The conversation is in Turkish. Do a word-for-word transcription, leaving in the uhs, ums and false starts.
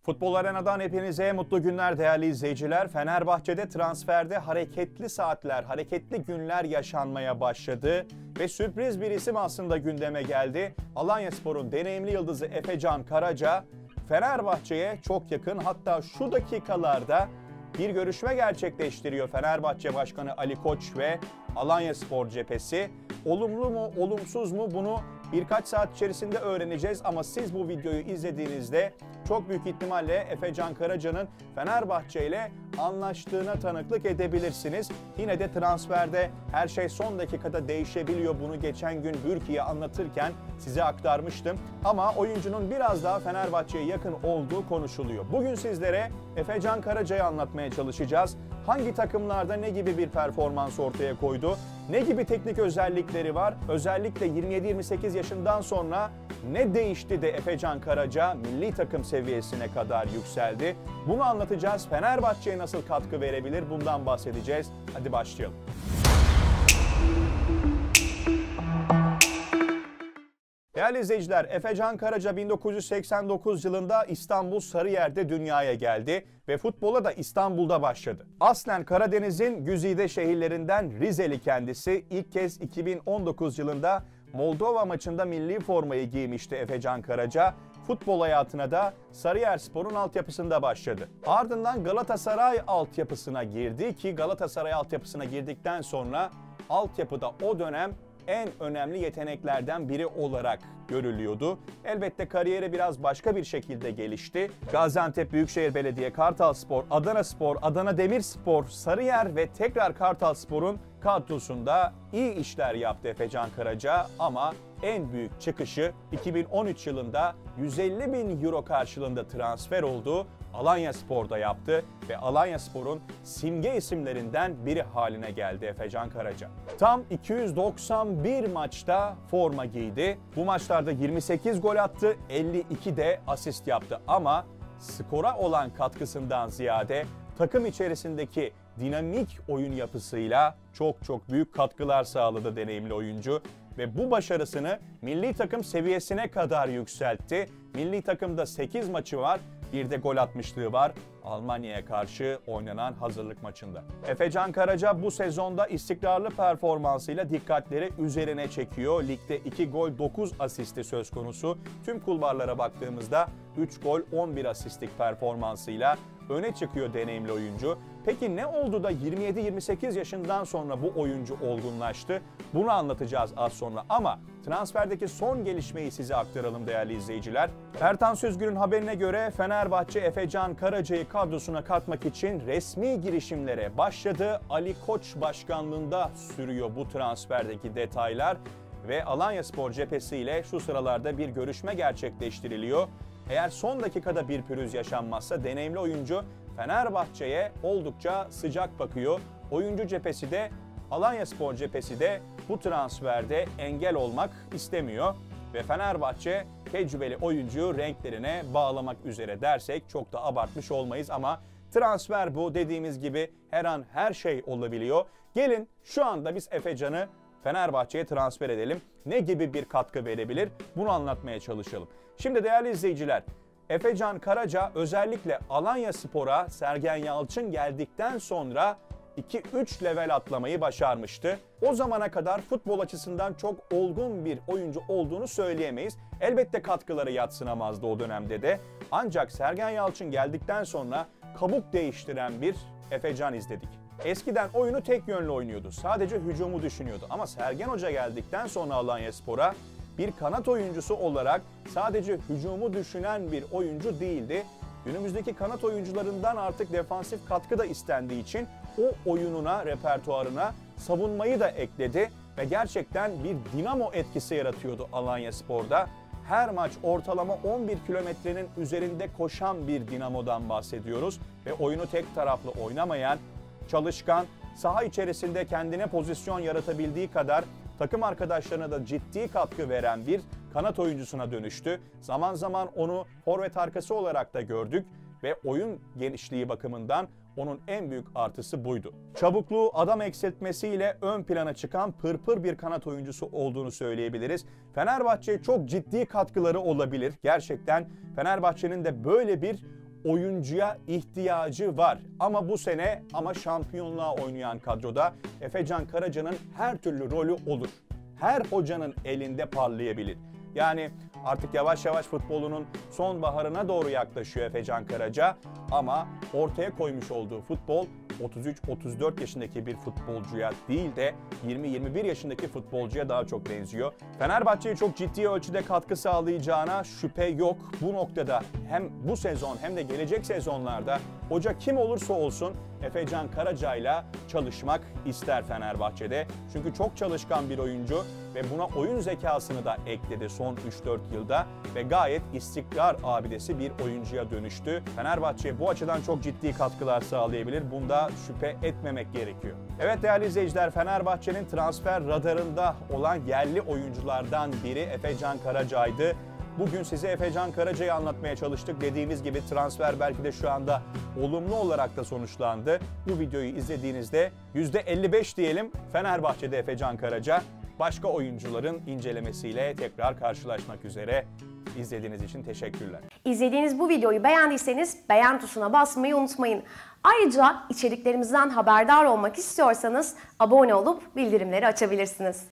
Futbol Arena'dan hepinize mutlu günler değerli izleyiciler. Fenerbahçe'de transferde hareketli saatler, hareketli günler yaşanmaya başladı. Ve sürpriz bir isim aslında gündeme geldi. Alanyaspor'un deneyimli yıldızı Efecan Karaca, Fenerbahçe'ye çok yakın, hatta şu dakikalarda bir görüşme gerçekleştiriyor Fenerbahçe Başkanı Ali Koç ve Alanyaspor cephesi. Olumlu mu, olumsuz mu bunu birkaç saat içerisinde öğreneceğiz ama siz bu videoyu izlediğinizde çok büyük ihtimalle Efecan Karaca'nın Fenerbahçe ile anlaştığına tanıklık edebilirsiniz. Yine de transferde her şey son dakikada değişebiliyor. Bunu geçen gün Bürki'ye anlatırken size aktarmıştım. Ama oyuncunun biraz daha Fenerbahçe'ye yakın olduğu konuşuluyor. Bugün sizlere Efecan Karaca'yı anlatmaya çalışacağız. Hangi takımlarda ne gibi bir performans ortaya koydu? Ne gibi teknik özellikleri var? Özellikle yirmi yedi yirmi sekiz yaşından sonra ne değişti de Efecan Karaca milli takım seviyesine kadar yükseldi? Bunu anlatacağız. Fenerbahçe'ye nasıl katkı verebilir? Bundan bahsedeceğiz. Hadi başlayalım. Değerli izleyiciler, Efecan Karaca bin dokuz yüz seksen dokuz yılında İstanbul Sarıyer'de dünyaya geldi ve futbola da İstanbul'da başladı. Aslen Karadeniz'in güzide şehirlerinden Rizeli kendisi. İlk kez iki bin on dokuz yılında Moldova maçında milli formayı giymişti Efecan Karaca. Futbol hayatına da Sarıyerspor'un altyapısında başladı. Ardından Galatasaray altyapısına girdi ki Galatasaray altyapısına girdikten sonra altyapıda o dönem en önemli yeteneklerden biri olarak görülüyordu. Elbette kariyeri biraz başka bir şekilde gelişti. Gaziantep Büyükşehir Belediye, Kartalspor, Adanaspor, Adana Demirspor, Sarıyer ve tekrar Kartalspor'un kadrosunda iyi işler yaptı Efecan Karaca ama en büyük çıkışı iki bin on üç yılında yüz elli bin euro karşılığında transfer oldu. Alanyaspor'da yaptı ve Alanyaspor'un simge isimlerinden biri haline geldi Efecan Karaca. Tam iki yüz doksan bir maçta forma giydi. Bu maçlarda yirmi sekiz gol attı, elli iki de asist yaptı ama skora olan katkısından ziyade takım içerisindeki dinamik oyun yapısıyla çok çok büyük katkılar sağladı deneyimli oyuncu. Ve bu başarısını milli takım seviyesine kadar yükseltti. Milli takımda sekiz maçı var, bir de gol atmışlığı var Almanya'ya karşı oynanan hazırlık maçında. Efecan Karaca bu sezonda istikrarlı performansıyla dikkatleri üzerine çekiyor. Ligde iki gol dokuz asisti söz konusu. Tüm kulvarlara baktığımızda üç gol on bir asistlik performansıyla öne çıkıyor deneyimli oyuncu. Peki ne oldu da yirmi yedi yirmi sekiz yaşından sonra bu oyuncu olgunlaştı? Bunu anlatacağız az sonra ama transferdeki son gelişmeyi size aktaralım değerli izleyiciler. Ertan Süzgül'ün haberine göre Fenerbahçe Efecan Karaca'yı kadrosuna katmak için resmi girişimlere başladı. Ali Koç başkanlığında sürüyor bu transferdeki detaylar ve Alanyaspor cephesiyle şu sıralarda bir görüşme gerçekleştiriliyor. Eğer son dakikada bir pürüz yaşanmazsa deneyimli oyuncu Fenerbahçe'ye oldukça sıcak bakıyor. Oyuncu cephesi de Alanyaspor cephesi de bu transferde engel olmak istemiyor. Ve Fenerbahçe tecrübeli oyuncuyu renklerine bağlamak üzere dersek çok da abartmış olmayız ama transfer bu, dediğimiz gibi her an her şey olabiliyor. Gelin şu anda biz Efecan'ı Fenerbahçe'ye transfer edelim. Ne gibi bir katkı verebilir? Bunu anlatmaya çalışalım. Şimdi değerli izleyiciler, Efecan Karaca özellikle Alanyaspor'a Sergen Yalçın geldikten sonra iki üç level atlamayı başarmıştı. O zamana kadar futbol açısından çok olgun bir oyuncu olduğunu söyleyemeyiz. Elbette katkıları yadsınamazdı o dönemde de. Ancak Sergen Yalçın geldikten sonra kabuk değiştiren bir Efecan izledik. Eskiden oyunu tek yönlü oynuyordu. Sadece hücumu düşünüyordu. Ama Sergen Hoca geldikten sonra Alanyaspor'a bir kanat oyuncusu olarak sadece hücumu düşünen bir oyuncu değildi. Günümüzdeki kanat oyuncularından artık defansif katkı da istendiği için o oyununa, repertuarına savunmayı da ekledi ve gerçekten bir dinamo etkisi yaratıyordu Alanyaspor'da. Her maç ortalama on bir kilometrenin üzerinde koşan bir dinamodan bahsediyoruz ve oyunu tek taraflı oynamayan, çalışkan, saha içerisinde kendine pozisyon yaratabildiği kadar takım arkadaşlarına da ciddi katkı veren bir kanat oyuncusuna dönüştü. Zaman zaman onu forvet arkası olarak da gördük ve oyun genişliği bakımından onun en büyük artısı buydu. Çabukluğu, adam eksiltmesiyle ön plana çıkan pırpır bir kanat oyuncusu olduğunu söyleyebiliriz. Fenerbahçe'ye çok ciddi katkıları olabilir. Gerçekten Fenerbahçe'nin de böyle bir oyuncuya ihtiyacı var. Ama bu sene ama şampiyonluğa oynayan kadroda Efecan Karaca'nın her türlü rolü olur. Her hocanın elinde parlayabilir. Yani artık yavaş yavaş futbolunun sonbaharına doğru yaklaşıyor Efecan Karaca ama ortaya koymuş olduğu futbol otuz üç otuz dört yaşındaki bir futbolcuya değil de yirmi yirmi bir yaşındaki futbolcuya daha çok benziyor. Fenerbahçe'ye çok ciddi ölçüde katkı sağlayacağına şüphe yok. Bu noktada hem bu sezon hem de gelecek sezonlarda hoca kim olursa olsun Efecan Karaca'yla çalışmak ister Fenerbahçe'de. Çünkü çok çalışkan bir oyuncu ve buna oyun zekasını da ekledi son üç dört yılda ve gayet istikrar abidesi bir oyuncuya dönüştü. Fenerbahçe'ye bu açıdan çok ciddi katkılar sağlayabilir. Bunda şüphe etmemek gerekiyor. Evet değerli izleyiciler, Fenerbahçe'nin transfer radarında olan yerli oyunculardan biri Efecan Karaca'ydı. Bugün size Efecan Karaca'yı anlatmaya çalıştık. Dediğimiz gibi transfer belki de şu anda olumlu olarak da sonuçlandı. Bu videoyu izlediğinizde yüzde elli beş diyelim Fenerbahçe'de Efecan Karaca. Başka oyuncuların incelemesiyle tekrar karşılaşmak üzere. İzlediğiniz için teşekkürler. İzlediğiniz bu videoyu beğendiyseniz beğen tuşuna basmayı unutmayın. Ayrıca içeriklerimizden haberdar olmak istiyorsanız abone olup bildirimleri açabilirsiniz.